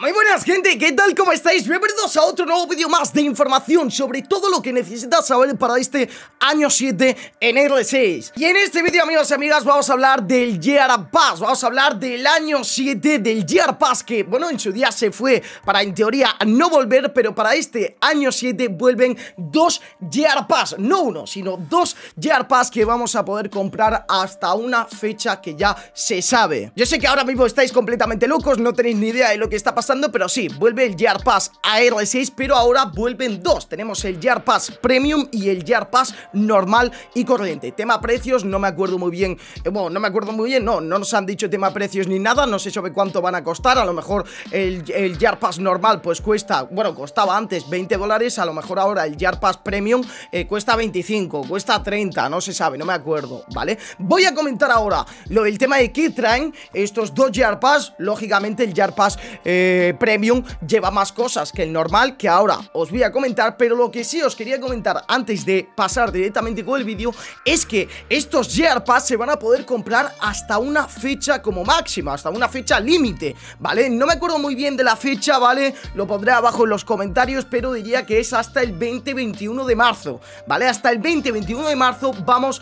Muy buenas gente, ¿qué tal? ¿Cómo estáis? Bienvenidos a otro nuevo vídeo más de información sobre todo lo que necesitas saber para este año 7 en R6. Y en este vídeo, amigos y amigas, vamos a hablar del Year Pass. Vamos a hablar del año 7 del Year Pass, que bueno, en su día se fue para en teoría no volver, pero para este año 7 vuelven dos Year Pass, no uno, sino dos Year Pass que vamos a poder comprar hasta una fecha que ya se sabe. Yo sé que ahora mismo estáis completamente locos, no tenéis ni idea de lo que está pasando, pero sí, vuelve el Year Pass a R6, pero ahora vuelven dos. Tenemos el Year Pass Premium y el Year Pass normal y corriente. Tema precios, no me acuerdo muy bien, no nos han dicho tema precios ni nada, no sé sobre cuánto van a costar. A lo mejor el Year Pass normal pues cuesta, bueno, costaba antes $20, a lo mejor ahora el Year Pass Premium cuesta 25, cuesta 30, no se sabe, no me acuerdo, ¿vale? Voy a comentar ahora lo del tema de qué traen estos dos Year Pass. Lógicamente el Year Pass Premium lleva más cosas que el normal, que ahora os voy a comentar, pero lo que sí os quería comentar antes de pasar directamente con el vídeo es que estos Year Pass se van a poder comprar hasta una fecha como máxima, hasta una fecha límite, ¿vale? No me acuerdo muy bien de la fecha, ¿vale? Lo pondré abajo en los comentarios, pero diría que es hasta el 20-21 de marzo, ¿vale? Hasta el 20-21 de marzo vamos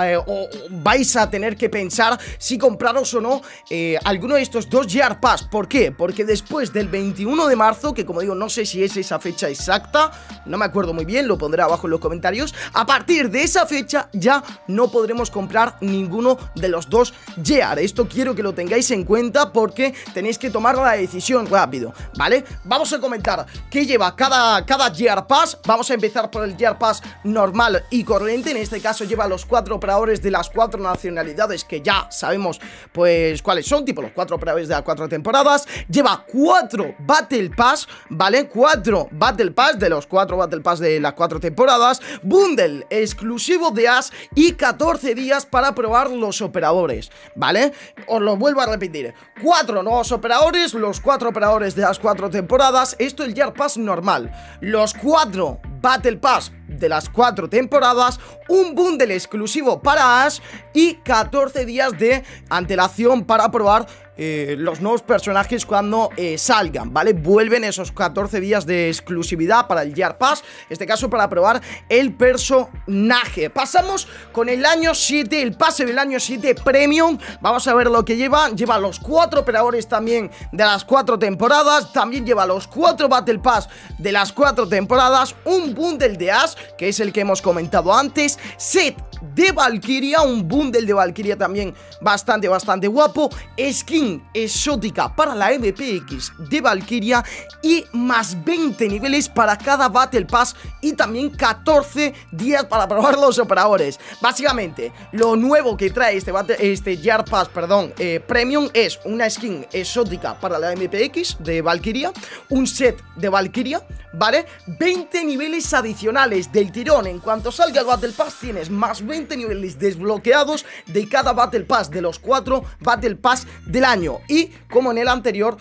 o vais a tener que pensar si compraros o no alguno de estos dos Year Pass. ¿Por qué? Porque después del 21 de marzo, que como digo, no sé si es esa fecha exacta, no me acuerdo muy bien, lo pondré abajo en los comentarios. A partir de esa fecha ya no podremos comprar ninguno de los dos Year. Esto quiero que lo tengáis en cuenta porque tenéis que tomar la decisión rápido, ¿vale? Vamos a comentar qué lleva cada Year Pass. Vamos a empezar por el Year Pass normal y corriente. En este caso lleva los 4 operadores de las 4 nacionalidades que ya sabemos pues cuáles son, tipo los 4 operadores de las 4 temporadas. Lleva 4 Battle Pass, ¿vale? 4 Battle Pass de los 4 Battle Pass de las 4 temporadas. Bundle exclusivo de Ash y 14 días para probar los operadores, ¿vale? Os lo vuelvo a repetir: 4 nuevos operadores, los 4 operadores de las 4 temporadas. Esto es el Year Pass normal. Los 4 Battle Pass de las 4 temporadas, un bundle exclusivo para Ash y 14 días de antelación para probar los nuevos personajes cuando salgan, ¿vale? Vuelven esos 14 días de exclusividad para el Year Pass, en este caso para probar el personaje. Pasamos con el año 7, el pase del año 7 Premium. Vamos a ver lo que lleva. Lleva los 4 operadores también de las 4 temporadas, también lleva los 4 Battle Pass de las 4 temporadas, un bundle de Ash, que es el que hemos comentado antes, set de Valkyria, un bundle de Valkyria también bastante guapo, skin exótica para la MPX de Valkyria y más 20 niveles para cada Battle Pass y también 14 días para probar los operadores. Básicamente, lo nuevo que trae este Year Pass, Premium, es una skin exótica para la MPX de Valkyria, un set de Valkyria, ¿vale? 20 niveles adicionales del tirón. En cuanto salga el Battle Pass tienes más 20 niveles desbloqueados de cada Battle Pass de los 4 Battle Pass del año. Y como en el anterior,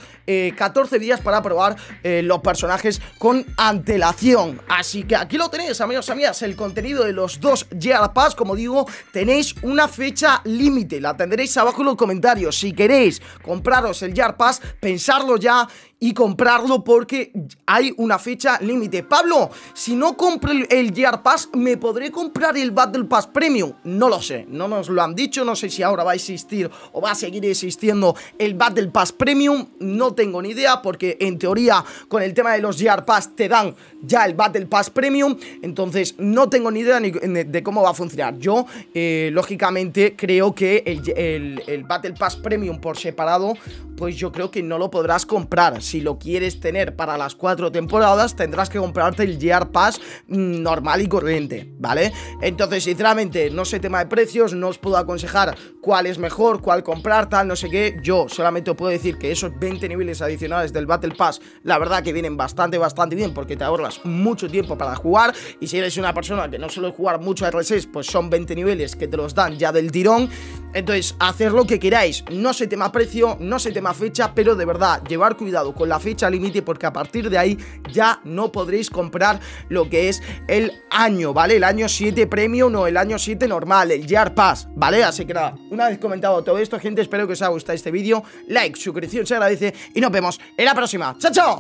14 días para probar los personajes con antelación. Así que aquí lo tenéis, amigos y amigas, el contenido de los dos Year Pass. Como digo, tenéis una fecha límite, la tendréis abajo en los comentarios. Si queréis compraros el Year Pass, pensarlo ya y comprarlo porque hay una fecha límite. Pablo, si no compro el Year Pass, ¿me podré comprar el Battle Pass Premium? No lo sé, no nos lo han dicho, no sé si ahora va a existir o va a seguir existiendo el Battle Pass Premium, no tengo ni idea, porque en teoría con el tema de los Year Pass te dan ya el Battle Pass Premium, entonces no tengo ni idea de cómo va a funcionar. Yo, lógicamente, creo que el Battle Pass Premium por separado, pues yo creo que no lo podrás comprar. Si lo quieres tener para las 4 temporadas, tendrás que comprarte el Year Pass normal y corriente, ¿vale? Entonces, sinceramente, no sé tema de precios, no os puedo aconsejar cuál es mejor, cuál comprar, tal, no sé qué. Yo solamente os puedo decir que esos 20 niveles adicionales del Battle Pass, la verdad que vienen bastante bien, porque te ahorras mucho tiempo para jugar. Y si eres una persona que no suele jugar mucho a R6, pues son 20 niveles que te los dan ya del tirón. Entonces, hacer lo que queráis. No sé tema precio, no sé tema fecha, pero de verdad, llevar cuidado cuidado con la fecha límite, porque a partir de ahí ya no podréis comprar lo que es el año, ¿vale? El año 7 Premium o el año 7 normal, el Year Pass, ¿vale? Así que nada, una vez comentado todo esto, gente, espero que os haya gustado este vídeo. Like, suscripción se agradece y nos vemos en la próxima. ¡Chao, chao!